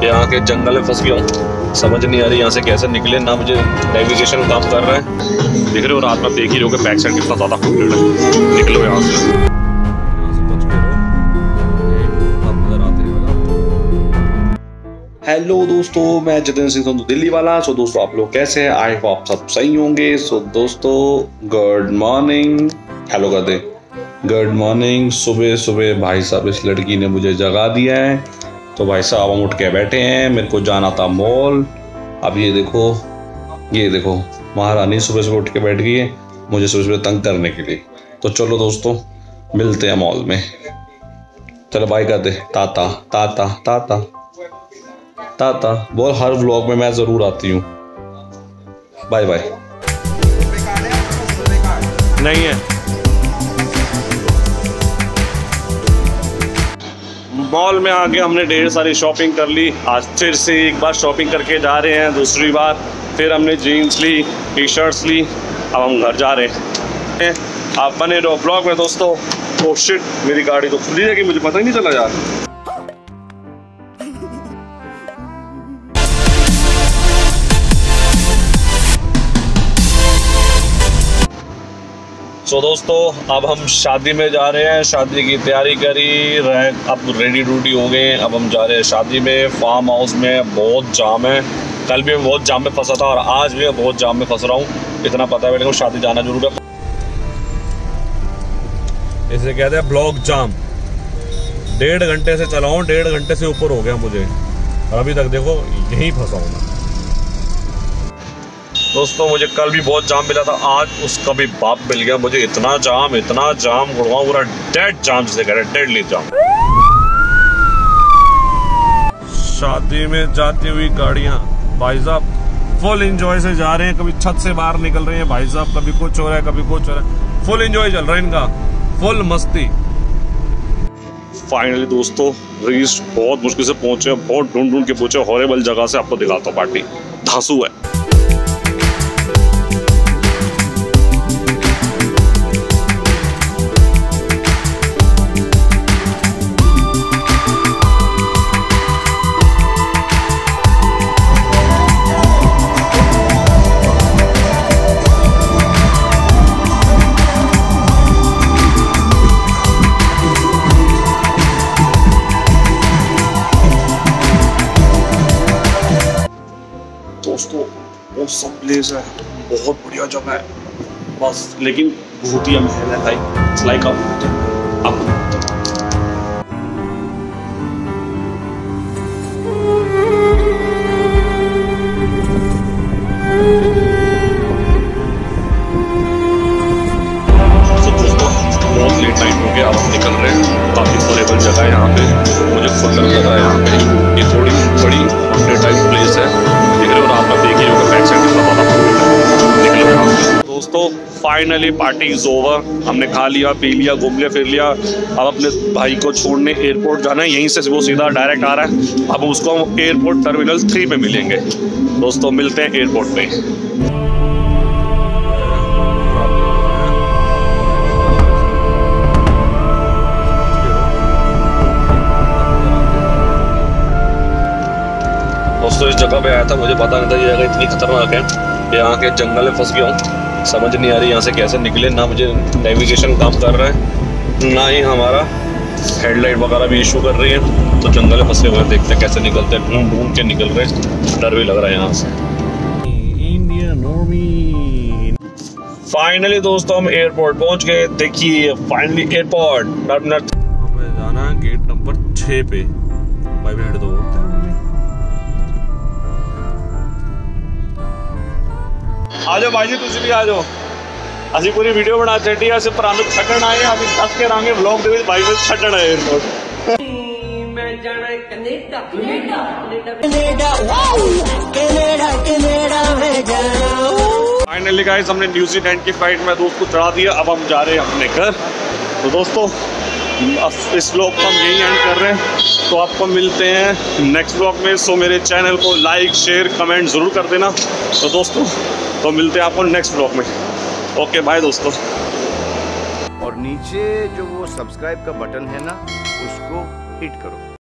यहाँ के जंगल में फंस गया हूँ, समझ नहीं आ रही यहाँ से कैसे निकले, ना मुझे नेविगेशन काम कर रहा है। देख रहे हो रात में देख ही रहे हो बैक साइड कितना ज़्यादा खुल है। निकलो यहाँ से, हेलो दोस्तों, मैं जितेंद्र सिंह संधू दिल्ली वाला। सो दोस्तों आप लोग कैसे हैं? आई होप आप सब सही होंगे। सो दोस्तों गुड मॉर्निंग, हेलो कर दे, गुड मॉर्निंग। सुबह सुबह भाई साहब इस लड़की ने मुझे जगा दिया है, तो भाई साहब हम उठ के बैठे हैं। मेरे को जाना था मॉल। अब ये देखो महारानी सुबह सुबह उठ के बैठ गई है मुझे सुबह सुबह तंग करने के लिए। तो चलो दोस्तों मिलते हैं मॉल में। चलो बाय कर दे, टाटा टाटा टाटा टाटा बोल। हर व्लॉग में मैं जरूर आती हूँ। Bye bye. नहीं है मॉल में आके हमने ढेर सारी शॉपिंग कर ली। आज फिर से एक बार शॉपिंग करके जा रहे हैं, दूसरी बार। फिर हमने जीन्स ली, टी शर्ट्स ली। अब हम घर जा रहे हैं। आप बने रहो ब्लॉग में दोस्तों। ओह शिट, मेरी गाड़ी तो खुली है कि मुझे पता ही नहीं चला यार। तो दोस्तों अब हम शादी में जा रहे हैं, शादी की तैयारी करी, अब रेडी रूडी हो गए। अब हम जा रहे हैं शादी में। फार्म हाउस में बहुत जाम है। कल भी मैं बहुत जाम में फंसा था और आज भी मैं बहुत जाम में फंस रहा हूँ। इतना पता है मेरे को शादी जाना जरूर है। इसे कहते हैं ब्लॉक जाम। 1.5 घंटे से चला हूँ, 1.5 घंटे से ऊपर हो गया मुझे और अभी तक देखो यहीं फंसा हूँ मैं। दोस्तों मुझे कल भी बहुत जाम मिला था, आज उसका भी बाप मिल गया मुझे। इतना जाम गुड़गांव पूरा डेड जाम जिसे कह रहे हैं, डेडली जाम। शादी में जाती हुई गाड़ियां भाई साहब फुल एंजॉय से जा रहे हैं। कभी छत से बाहर निकल रहे हैं भाई साहब, कभी कुछ हो रहा है कभी कुछ हो रहा है। फुल एंजॉय चल रहा है इनका, फुल मस्ती। फाइनली दोस्तों रीच बहुत मुश्किल से पहुंचे, बहुत ढूंढ के पहुंचे। हॉरेबल जगह से आपको दिखाता हूँ, पार्टी धांसू है। दोस्तों वो सब प्लेस है, बहुत बढ़िया जगह है बस, लेकिन भूतिया महल है भाई। इट्स लाइक बहुत लेट नाइट हो गया, अब हम निकल रहे हैं। काफी फॉरेबल जगह है यहाँ पे, मुझे खुद लग रहा है यहाँ पे ये थोड़ी बड़ी हॉन्टेड टाइप प्लेस है। देख रहे हो रात में देख ही रहे हो बैक साइड कितना ज़्यादा निकल रहा। दोस्तों फाइनली पार्टी इज ओवर। हमने खा लिया पी लिया घूम लिया फिर लिया। अब अपने भाई को छोड़ने एयरपोर्ट जाना है, यहीं से वो सीधा डायरेक्ट आ रहा है। अब उसको हम एयरपोर्ट टर्मिनल 3 में मिलेंगे। दोस्तों मिलते हैं एयरपोर्ट पे। दोस्तों इस जगह पे आया था, मुझे पता नहीं था ये जगह इतनी खतरनाक है। यहाँ के जंगल में फंस गया हूँ, समझ नहीं आ रही यहाँ से कैसे निकले। ना मुझे नेविगेशन काम कर रहा है, ना ही हमारा हेडलाइट वगैरह भी इशू कर रही है। तो जंगल में फंसे हुए, देखते हैं कैसे निकलते हैं। ढूंढ के निकल रहे, डर भी लग रहा है यहाँ से। Indian army. फाइनली दोस्तों हम एयरपोर्ट पहुँच गए। देखिए फाइनली एयरपोर्ट टर्मिनल। हमें जाना है गेट नंबर 6 पे। भाई भेड़ दो आ जाओ भाई जी, तुझे भी आ जाओ। असि पूरी वीडियो बना चढ़ी है, पर हम छटन आए। अभी 10 के रंगे व्लॉग दे भाई में छटन आए एयरपोर्ट। मैं जाना कनाडा में जाऊं। फाइनली गाइस हमने न्यूजीलैंड की फ्लाइट में दोस्त को चढ़ा दिया। अब हम जा रहे हैं अपने घर। तो दोस्तों इस व्लॉग को हम यहीं एंड कर रहे हैं। तो आपको मिलते हैं नेक्स्ट व्लॉग में। सो मेरे चैनल को लाइक शेयर कमेंट ज़रूर कर देना। तो दोस्तों तो मिलते हैं आपको नेक्स्ट व्लॉग में। ओके बाय दोस्तों। और नीचे जो वो सब्सक्राइब का बटन है ना, उसको हिट करो।